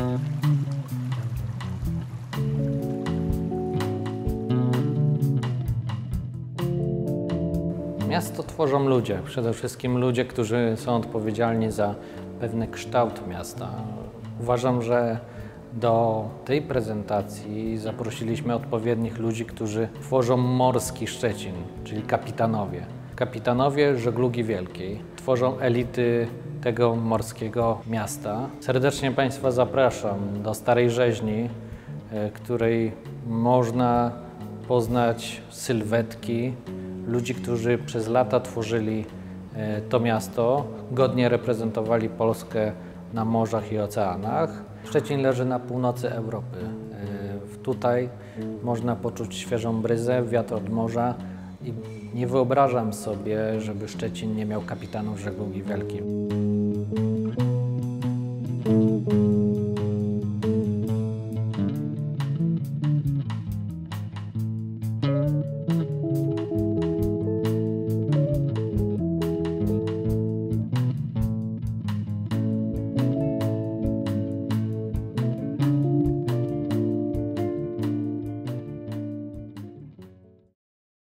Miasto tworzą ludzie, przede wszystkim ludzie, którzy są odpowiedzialni za pewny kształt miasta. Uważam, że do tej prezentacji zaprosiliśmy odpowiednich ludzi, którzy tworzą morski Szczecin, czyli kapitanowie. Kapitanowie żeglugi wielkiej tworzą elity tego morskiego miasta. Serdecznie Państwa zapraszam do Starej Rzeźni, której można poznać sylwetki ludzi, którzy przez lata tworzyli to miasto, godnie reprezentowali Polskę na morzach i oceanach. Szczecin leży na północy Europy. Tutaj można poczuć świeżą bryzę, wiatr od morza i nie wyobrażam sobie, żeby Szczecin nie miał kapitanów żeglugi wielkiej.